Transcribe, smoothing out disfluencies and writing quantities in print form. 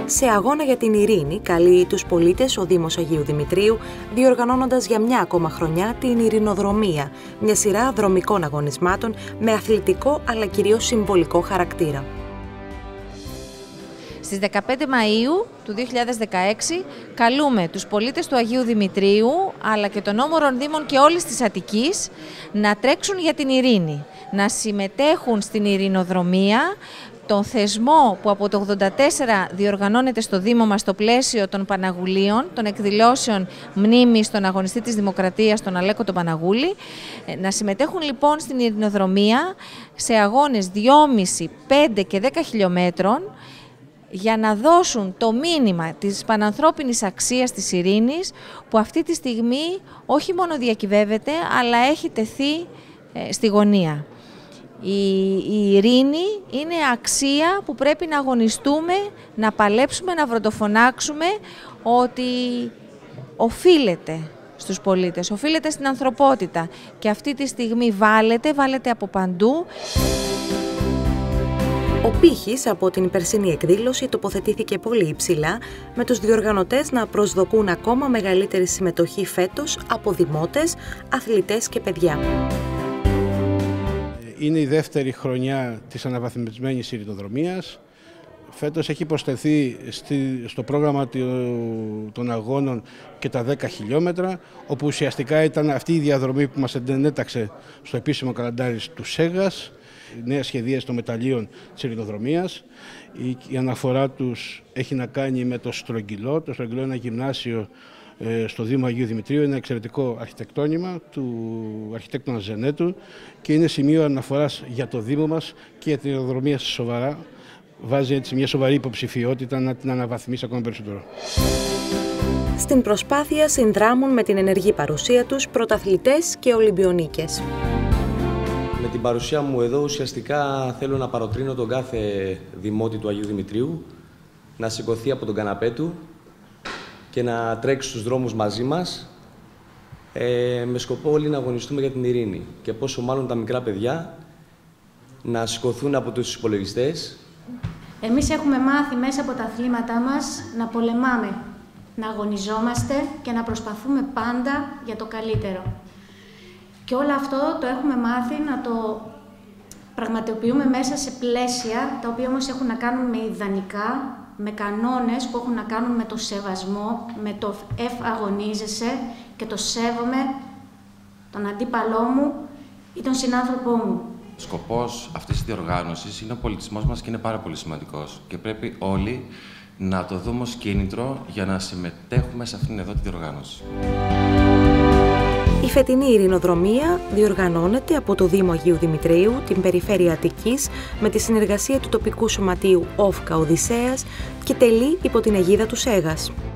Σε αγώνα για την ειρήνη καλεί τους πολίτες ο Δήμος Αγίου Δημητρίου, διοργανώνοντας για μια ακόμα χρονιά την Ειρηνοδρομία, μια σειρά δρομικών αγωνισμάτων με αθλητικό αλλά κυρίως συμβολικό χαρακτήρα. Στις 15 Μαΐου του 2016 καλούμε τους πολίτες του Αγίου Δημητρίου αλλά και των όμορων Δήμων και όλης της Αττικής να τρέξουν για την ειρήνη, να συμμετέχουν στην Ειρηνοδρομία, τον θεσμό που από το 1984 διοργανώνεται στο Δήμο μας στο πλαίσιο των Παναγουλίων, των εκδηλώσεων μνήμης στον αγωνιστή της Δημοκρατίας, τον Αλέκο τον Παναγούλη. Να συμμετέχουν λοιπόν στην Ειρηνοδρομία σε αγώνες 2,5, 5 και 10 χιλιόμετρων για να δώσουν το μήνυμα της πανανθρώπινης αξίας της ειρήνης που αυτή τη στιγμή όχι μόνο διακυβεύεται αλλά έχει τεθεί στη γωνία. Η ειρήνη είναι αξία που πρέπει να αγωνιστούμε, να παλέψουμε, να βροντοφωνάξουμε ότι οφείλεται στους πολίτες, οφείλεται στην ανθρωπότητα και αυτή τη στιγμή βάλετε από παντού. Ο πύχης από την περσινή εκδήλωση τοποθετήθηκε πολύ υψηλά, με τους διοργανωτές να προσδοκούν ακόμα μεγαλύτερη συμμετοχή φέτος από δημότες, αθλητές και παιδιά. Είναι η δεύτερη χρονιά της αναβαθμισμένης ειρηνοδρομίας. Φέτος έχει προσθεθεί στο πρόγραμμα των αγώνων και τα 10 χιλιόμετρα, όπου ουσιαστικά ήταν αυτή η διαδρομή που μας ενέταξε στο επίσημο καλαντάρι του ΣΕΓΑΣ, η νέα σχεδίαση των μεταλλίων της ειρηνοδρομίας. Η αναφορά τους έχει να κάνει με το Στρογγυλό. Το Στρογγυλό είναι ένα γυμνάσιο στο Δήμο Αγίου Δημητρίου, είναι ένα εξαιρετικό αρχιτεκτόνημα του αρχιτέκτονα Ζενέτου και είναι σημείο αναφοράς για το Δήμο μας και για την ειρηνοδρομία σοβαρά. Βάζει έτσι μια σοβαρή υποψηφιότητα να την αναβαθμίσει ακόμα περισσότερο. Στην προσπάθεια συνδράμουν με την ενεργή παρουσία τους πρωταθλητές και Ολυμπιονίκες. Με την παρουσία μου εδώ ουσιαστικά θέλω να παροτρύνω τον κάθε δημότη του Αγίου Δημητρίου να σηκωθεί από τον καναπέ του και να τρέξει στους δρόμους μαζί μας με σκοπό όλοι να αγωνιστούμε για την ειρήνη και πόσο μάλλον τα μικρά παιδιά να σηκωθούν από τους υπολογιστές. Εμείς έχουμε μάθει μέσα από τα αθλήματά μας να πολεμάμε, να αγωνιζόμαστε και να προσπαθούμε πάντα για το καλύτερο. Και όλο αυτό το έχουμε μάθει να το πραγματοποιούμε μέσα σε πλαίσια, τα οποία όμως έχουν να κάνουν με ιδανικά, με κανόνες που έχουν να κάνουν με το σεβασμό, με το αγωνίζεσαι και το σέβομαι τον αντίπαλό μου ή τον συνάνθρωπό μου. Ο σκοπός αυτής της διοργάνωσης είναι ο πολιτισμός μας και είναι πάρα πολύ σημαντικός και πρέπει όλοι να το δούμε ως κίνητρο για να συμμετέχουμε σε αυτήν εδώ τη διοργάνωση. Η φετινή Ειρηνοδρομία διοργανώνεται από το Δήμο Αγίου Δημητρίου, την Περιφέρεια Αττικής, με τη συνεργασία του τοπικού σωματείου ΟΦΚΑ Οδυσσέας και τελεί υπό την αιγίδα του ΣΕΓΑΣ.